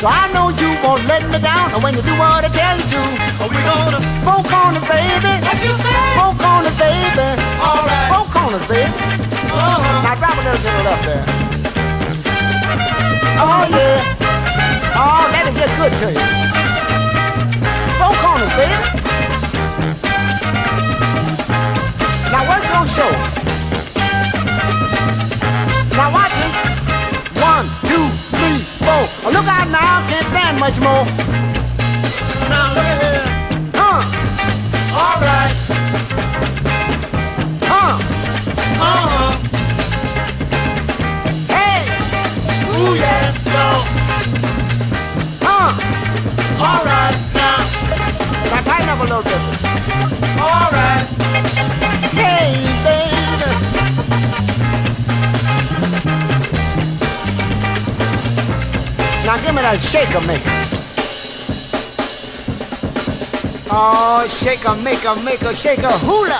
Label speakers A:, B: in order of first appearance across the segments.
A: So I know you won't let me down. And when you do what I tell you to,
B: We gonna
A: folk on it, baby.
B: what you say?
A: Folk on it, baby.
B: All right.
A: Folk on it, baby. Now drop a little to the left there. Oh yeah. Oh, let it get good to you. Folk on it, baby. Now work your show. Now watch it. 1, 2, 3, 4. Oh, look out now, can't stand much more.
B: Now look at here. All right.
A: Hey,
B: Ooh yeah. Go. All right. Now.
A: now tighten up a little bit.
B: All right.
A: Hey, baby. Now give me that shaker maker. Oh, shaker maker, maker, shaker, hula.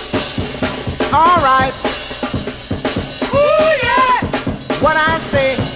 A: All right.
B: Ooh yeah.
A: What I say.